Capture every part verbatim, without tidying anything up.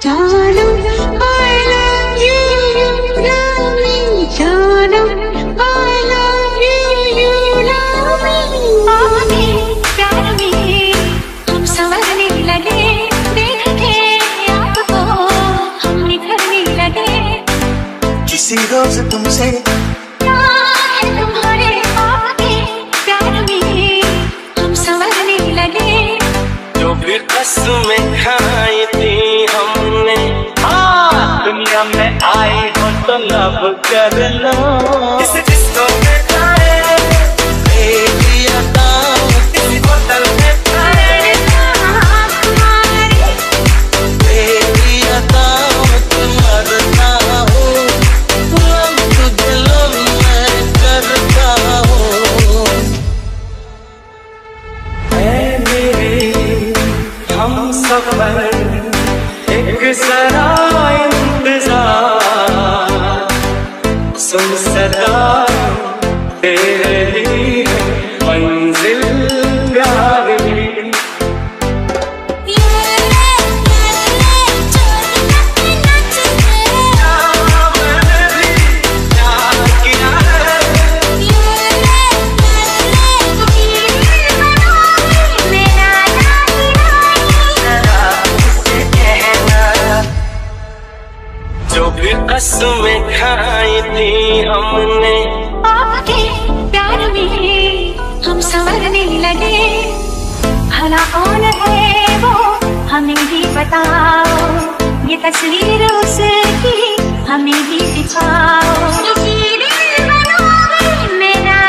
जानम I love you, you love me, जानम I love you, you love me। आगे प्यार में हम संवरने लगे, देख के आपको हम निखरने लगे। किसी रोज तुमसे तुम्हारे आगे प्यार में हम संवरने लगे। जो भी कसमें खाई थी हमने, हाँ दुनिया में आई हो तो लब कर लो। इस डिस्को में जाए बेबी अदाओ, इस बोतल में जाए बेबी अदाओ, तुम मरना हो लव तुझे लव मैं करता हूँ। ऐ मेरे हम सफर एक जरा इंतजार, सुन सदा तेरे ही मंजिल प्यार की। जो भी कसमें खाई थी हमने, आपके प्यार में हम संवरने लगे। भला कौन है वो हमें भी बताओ, ये तस्वीर उसकी हमें भी दिखाओ। मेरा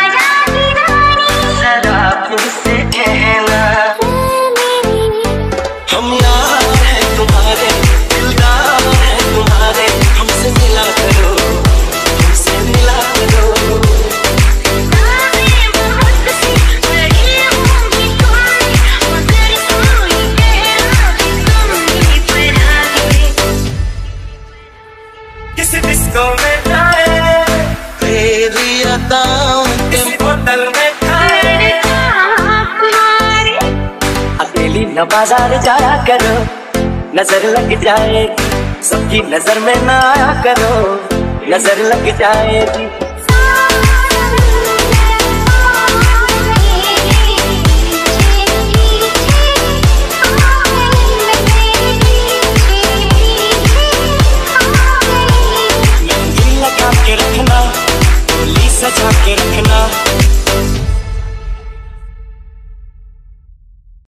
जरा मुझसे कहना, हम यार हैं तुम्हारे, दिलदार हैं तुम्हारे, हमसे मिला करो, हमसे मिला करो। किसी डिस्को में जाए तेरी अदाओं, किसी बोतल में खाए। अकेली न बाजार जाया करो, नजर लग जाएगी, सबकी नजर में ना आया करो, नजर लग जाएगी।